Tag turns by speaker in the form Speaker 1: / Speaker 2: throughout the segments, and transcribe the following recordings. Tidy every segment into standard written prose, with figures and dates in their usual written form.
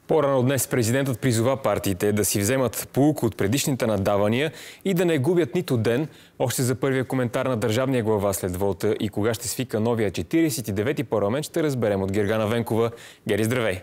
Speaker 1: По-рано днес президентът призова партиите да си вземат поука от предишните наддавания и да не губят нито ден. Още за първия коментар на държавния глава след волта и кога ще свика новия 49-ти парламент, ще разберем от Гергана Венкова. Гери, здравей!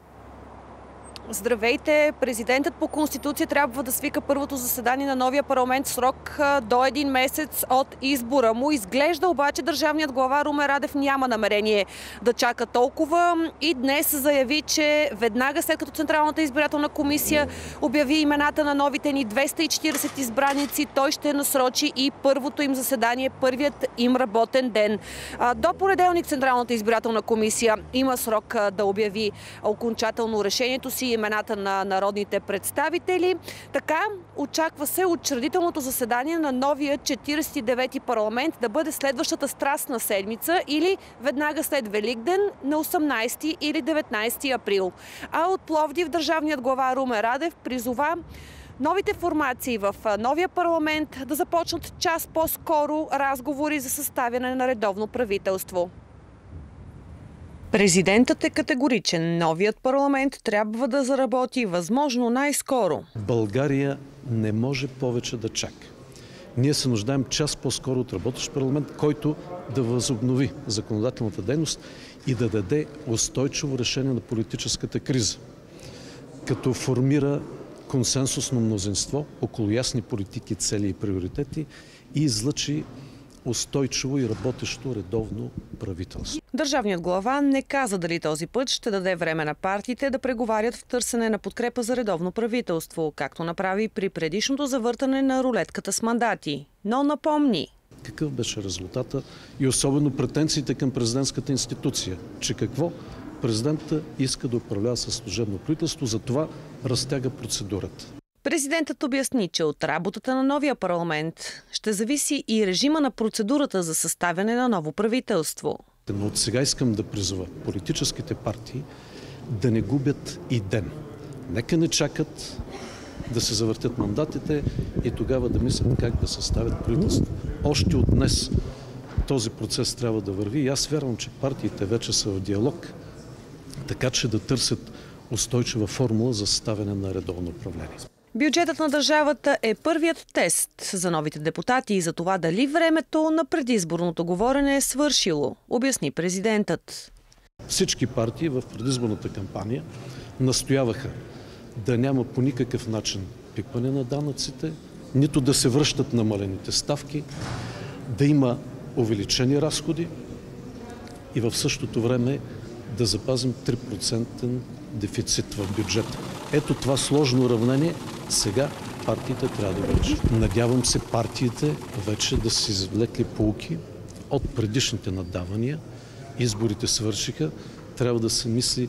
Speaker 2: Здравейте! Президентът по Конституция трябва да свика първото заседание на новия парламент в срок до един месец от избора му. Изглежда обаче държавният глава Румен Радев няма намерение да чака толкова и днес заяви, че веднага след като Централната избирателна комисия обяви имената на новите ни 240 избраници, той ще насрочи и първото им заседание, първият им работен ден. До понеделник Централната избирателна комисия има срок да обяви окончателно решението си, имената на народните представители. Така очаква се учредителното заседание на новия 49-ти парламент да бъде следващата страстна седмица или веднага след Великден на 18 или 19 април. А от Пловдив държавният глава Румен Радев призова новите формации в новия парламент да започнат час по-скоро разговори за съставяне на редовно правителство. Президентът е категоричен. Новият парламент трябва да заработи възможно най-скоро.
Speaker 3: България не може повече да чака. Ние се нуждаем час по-скоро от работещ парламент, който да възобнови законодателната дейност и да даде устойчиво решение на политическата криза, като формира консенсусно мнозинство около ясни политики, цели и приоритети и излъчи устойчиво и работещо редовно правителство.
Speaker 2: Държавният глава не каза дали този път ще даде време на партиите да преговарят в търсене на подкрепа за редовно правителство, както направи при предишното завъртане на рулетката с мандати. Но напомни.
Speaker 3: Какъв беше резултата и особено претенциите към президентската институция, че какво президентът иска да управлява със служебно правителство, затова разтяга процедурата.
Speaker 2: Президентът обясни, че от работата на новия парламент ще зависи и режима на процедурата за съставяне на ново правителство.
Speaker 3: Но от сега искам да призова политическите партии да не губят и ден. Нека не чакат да се завъртят мандатите и тогава да мислят как да съставят правителство. Още от днес този процес трябва да върви и аз вярвам, че партиите вече са в диалог, така че да търсят устойчива формула за съставяне на редовно управление.
Speaker 2: Бюджетът на държавата е първият тест за новите депутати и за това дали времето на предизборното говорене е свършило, обясни президентът.
Speaker 3: Всички партии в предизборната кампания настояваха да няма по никакъв начин пипане на данъците, нито да се връщат намалените ставки, да има увеличени разходи и в същото време да запазим 3% дефицит в бюджета. Ето това сложно уравнение сега партиите трябва да го решат. Надявам се партиите вече да се извлекли поуки от предишните наддавания. Изборите свършиха. Трябва да се мисли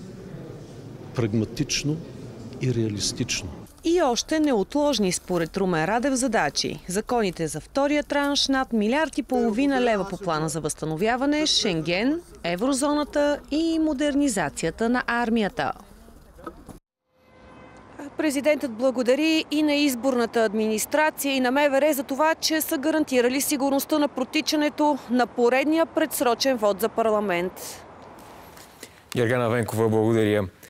Speaker 3: прагматично и реалистично.
Speaker 2: И още неотложни според Румен Радев задачи. Законите за втория транш, над 1,5 милиарда лева по плана за възстановяване, Шенген, еврозоната и модернизацията на армията. Президентът благодари и на изборната администрация, и на МВР за това, че са гарантирали сигурността на протичането на поредния предсрочен вод за парламент.
Speaker 1: Гергана Венкова, благодаря.